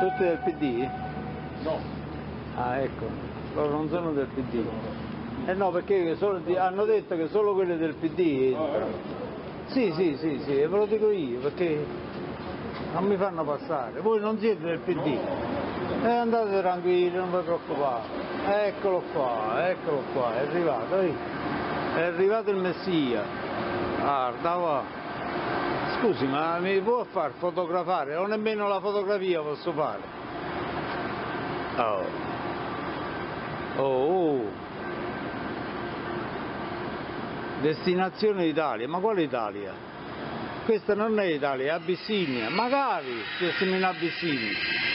Tutti del PD? No. Ah, ecco, loro non sono del PD. Eh no, perché hanno detto che solo quelli del PD entrano. Sì, ve lo dico io, perché non mi fanno passare. Voi non siete del PD. Andate tranquilli, non vi preoccupate. Eccolo qua, è arrivato, è arrivato il Messia. Guarda va. Scusi, ma mi può far fotografare? O nemmeno la fotografia posso fare? Oh. Destinazione Italia, ma quale Italia? Questa non è Italia, è Abissinia. Magari stessimo in Abissinia.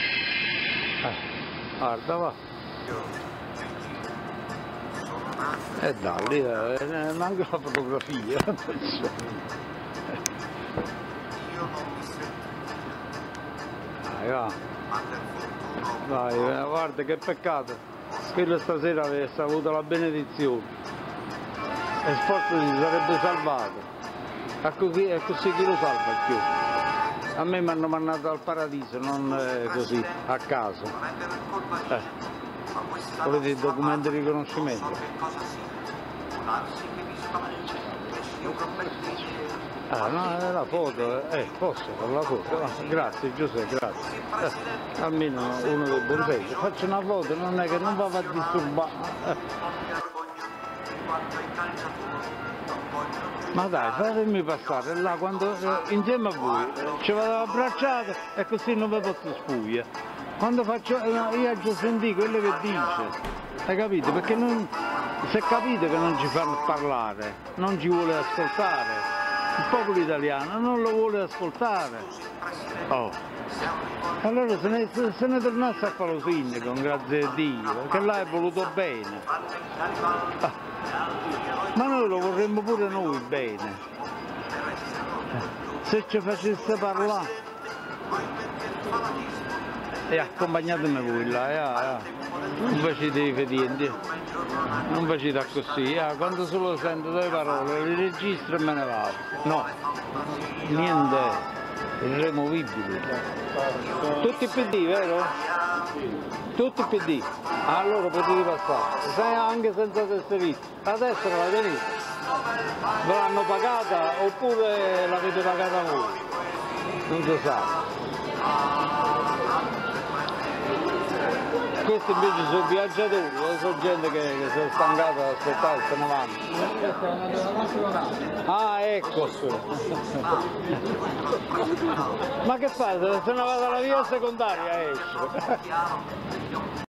Guarda va. E da lì manca la fotografia. Vai, guarda che peccato. Quello stasera avesse avuto la benedizione. E Sport si sarebbe salvato. E così chi lo salva più? A me mi hanno mandato al paradiso, non così, a caso. Volete il documento di riconoscimento? No, è la foto, posso fare la foto? Grazie Giuseppe, grazie. Almeno uno del buon senso. Faccio una foto, non è che non va a disturbare. Ma dai, fatemi passare là quando insieme a voi ci vado abbracciato e così non vi posso spuire. Quando faccio io già sentì quello che dice, hai capito? Perché se capite che non ci fanno parlare, non ci vuole ascoltare. Il popolo italiano non lo vuole ascoltare. Allora se ne tornasse a fare lo sindaco, grazie a Dio, che là è voluto bene. Ma noi lo vorremmo pure noi bene. Se ci facesse parlare. E accompagnatemi voi là, non facete i fedienti, non facete così, quando solo sento due parole, le registro e me ne vado. No, niente, irremovibili. Tutti PD, vero? Tutti PD. Allora potete passare, anche senza tesserino. La tessera la tenete? Ve l'hanno pagata oppure l'avete pagata voi? Non si sa. Questi invece sono viaggiatori, sono gente che sono stancata ad aspettare e se ne vanno. Ecco. Ma che fate? Se ne vado alla via secondaria esce.